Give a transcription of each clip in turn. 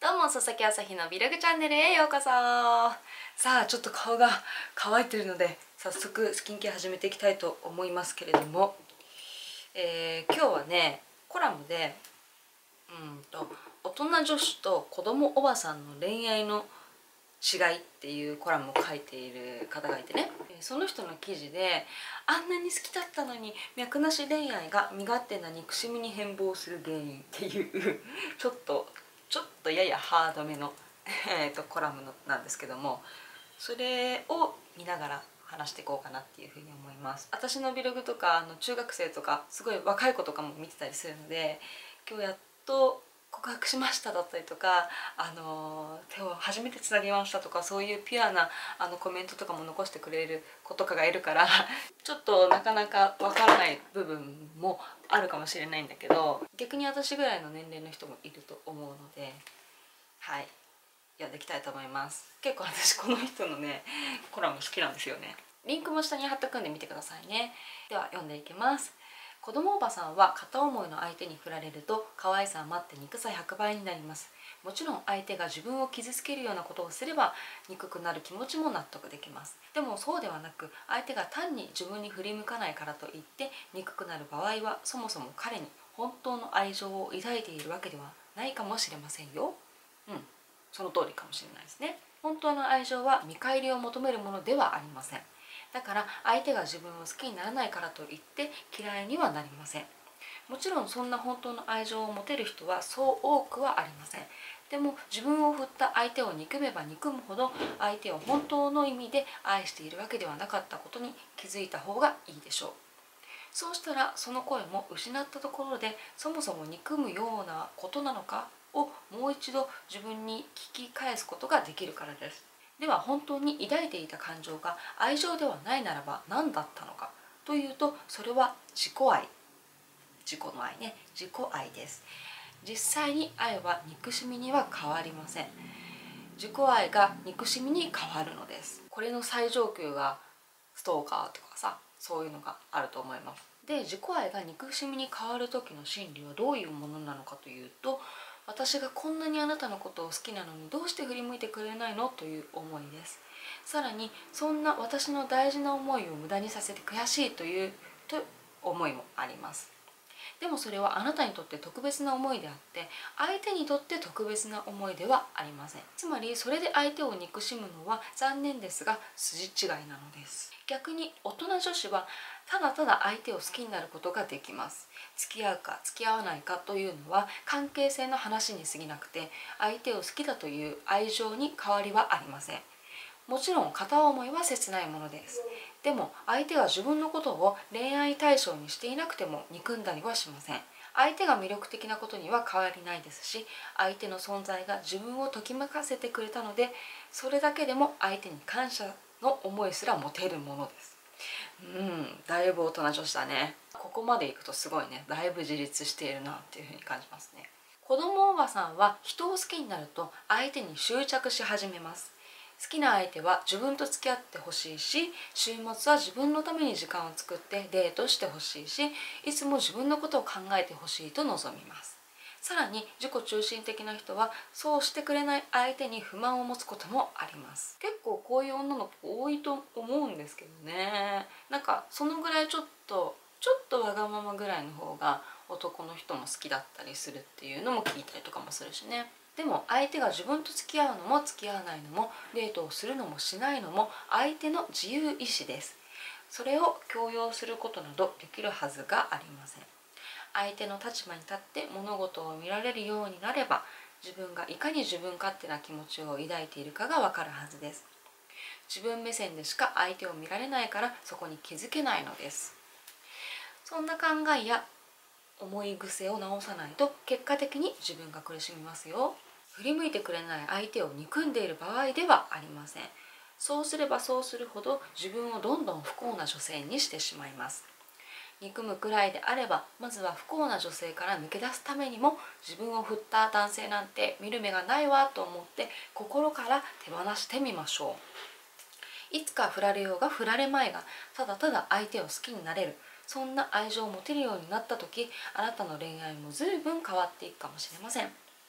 どうも、佐々木朝日のビログチャンネルへようこそ。さあ、ちょっと顔が乾いてるので早速スキンケア始めていきたいと思いますけれども、今日はね、コラムで大人女子と子供おばさんの恋愛の違いっていうコラムを書いている方がいてね、その人の記事で、あんなに好きだったのに脈なし恋愛が身勝手な憎しみに変貌する原因っていうちょっとややハードめのコラムなんですけども、それを見ながら話していこうかなっていうふうに思います。私のブログとか中学生とかすごい若い子とかも見てたりするので、今日やっと告白しましただったりとか、手を初めてつなぎましたとか、そういうピュアなコメントとかも残してくれる子とかがいるからちょっとなかなかわからない部分もあるかもしれないんだけど、逆に私ぐらいの年齢の人もいると思うので、はい、読んでいきたいと思います。結構私この人のねコラム好きなんですよね。リンクも下に貼っとくんで見てくださいね。では読んでいきます。子供おばさんは片思いの相手に振られると可愛さ余って憎さ100倍になります。もちろん相手が自分を傷つけるようなことをすれば憎くなる気持ちも納得できます。でもそうではなく、相手が単に自分に振り向かないからといって憎くなる場合は、そもそも彼に本当の愛情を抱いているわけではないかもしれませんよ。その通りかもしれないですね。本当の愛情は見返りを求めるものではありません。だから相手が自分を好きにならないからといって嫌いにはなりません。もちろんそんな本当の愛情を持てる人はそう多くはありません。でも自分を振った相手を憎めば憎むほど、相手を本当の意味で愛しているわけではなかったことに気づいた方がいいでしょう。そうしたらその声も失ったところで、そもそも憎むようなことなのかをもう一度自分に聞き返すことができるからです。では本当に抱いていた感情が愛情ではないならば何だったのかというと、それは自己愛、自己の愛ね、自己愛です。実際に愛は憎しみには変わりません。自己愛が憎しみに変わるのです。これの最上級がストーカーとかさ、そういうのがあると思います。で、自己愛が憎しみに変わる時の心理はどういうものなのかというと、私がこんなにあなたのことを好きなのにどうして振り向いてくれないのという思いです。さらに、そんな私の大事な思いを無駄にさせて悔しいという思いもあります。でもそれはあなたにとって特別な思いであって、相手にとって特別な思いではありません。つまりそれで相手を憎しむのは残念ですが筋違いなのです。逆に大人女子はただただ相手を好きになることができます。付き合うか付き合わないかというのは関係性の話に過ぎなくて、相手を好きだという愛情に変わりはありません。もちろん片思いは切ないものです。でも相手が自分のことを恋愛対象にしていなくても憎んだりはしません。相手が魅力的なことには変わりないですし、相手の存在が自分をときめかせてくれたので、それだけでも相手に感謝の思いすら持てるものです。だいぶ大人女子だね。ここまでいくとすごいね、だいぶ自立しているなっていうふうに感じますね。子供おばさんは人を好きになると相手に執着し始めます。好きな相手は自分と付き合ってほしいし、週末は自分のために時間を作ってデートしてほしいし、いつも自分のことを考えてほしいと望みます。さらに自己中心的な人はそうしてくれない相手に不満を持つこともあります。結構こういう女の子多いと思うんですけどね。なんかそのぐらいちょっとわがままぐらいの方が男の人も好きだったりするっていうのも聞いたりとかもするしね。でも相手が自分と付き合うのも付き合わないのも、デートをするのもしないのも相手の自由意志です。それを強要することなどできるはずがありません。相手の立場に立って物事を見られるようになれば、自分がいかに自分勝手な気持ちを抱いているかがわかるはずです。自分目線でしか相手を見られないからそこに気づけないのです。そんな考えや思い癖を直さないと結果的に自分が苦しみますよ。振り向いてくれない相手を憎んでいる場合ではありません。そうすればそうするほど自分をどんどん不幸な女性にしてしまいます。憎むくらいであれば、まずは不幸な女性から抜け出すためにも、自分を振った男性なんて見る目がないわと思って心から手放してみましょう。いつか振られようが振られまいが、ただただ相手を好きになれる、そんな愛情を持てるようになった時、あなたの恋愛も随分変わっていくかもしれません。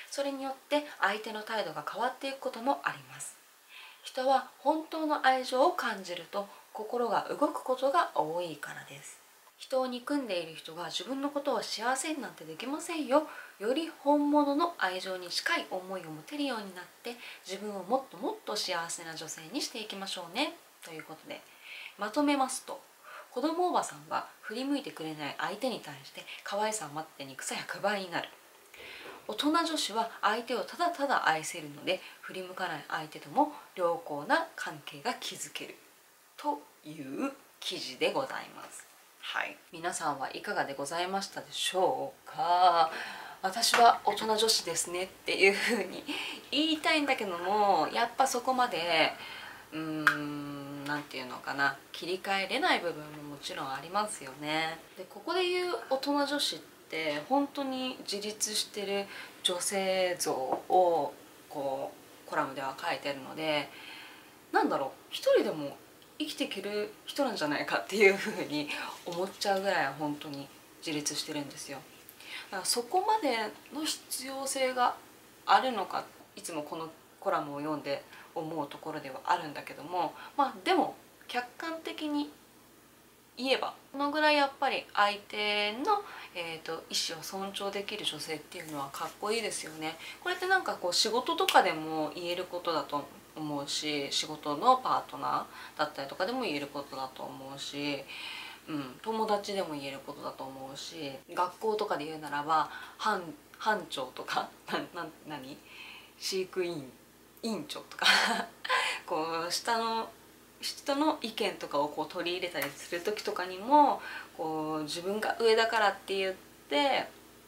それによって相手の態度が変わっていくこともあります。人は本当の愛情を感じると心が動くことが多いからです。人を憎んでいる人が自分のことを幸せになんてできませんよ。より本物の愛情に近い思いを持てるようになって自分をもっともっと幸せな女性にしていきましょうね。ということでまとめますと、子供おばさんは振り向いてくれない相手に対して可愛さ余って憎さ100倍になる。大人女子は相手をただただ愛せるので振り向かない相手とも良好な関係が築けるという記事でございます。はい、皆さんはいかがでございましたでしょうか。私は大人女子ですねっていう風に言いたいんだけども、やっぱそこまでなんていうのかな、切り替えれない部分ももちろんありますよね。でここで言う大人女子って本当に自立してる女性像をこうコラムでは書いてるので、なんだろう、一人でも生きていける人なんじゃないかっていうふうに思っちゃうぐらい本当に自立してるんですよ。だからそこまでの必要性があるのか、いつもこのコラムを読んで思うところではあるんだけども、でも客観的に言えばこのぐらいやっぱり相手の、意思を尊重できる女性っていうのはかっこいいですよね。これってなんかこう仕事とかでも言えることだと思うし、仕事のパートナーだったりとかでも言えることだと思うし、友達でも言えることだと思うし、学校とかで言うならば班長とか何飼育員委員長とかこう下の人の意見とかをこう取り入れたりする時とかにも、こう自分が上だからって言って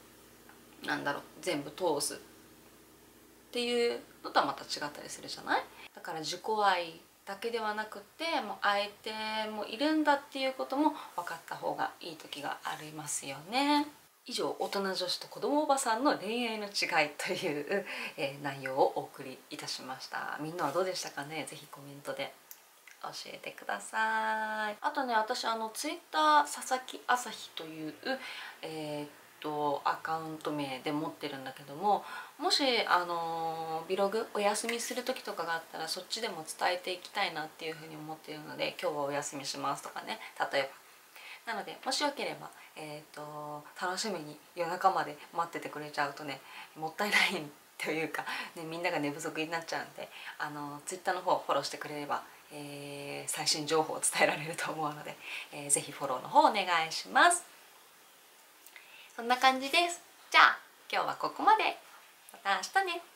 全部通すっていうのとはまた違ったりするじゃない。だから自己愛だけではなくて、もう相手もいるんだっていうことも分かった方がいい時がありますよね。以上、大人女子と子供おばさんの恋愛の違いという、内容をお送りいたしました。みんなはどうでしたかね。ぜひコメントで教えてください。あとね、私ツイッター佐々木朝日というアカウント名で持ってるんだけども、もしビログお休みする時とかがあったらそっちでも伝えていきたいなっていうふうに思っているので、今日はお休みしますとかね、例えばなので、もしよければ、楽しみに夜中まで待っててくれちゃうとね、もったいないというか、ね、みんなが寝不足になっちゃうんで、ツイッターの方フォローしてくれれば、最新情報を伝えられると思うので、ぜひフォローの方お願いします。そんな感じです。じゃあ今日はここまで。また明日ね。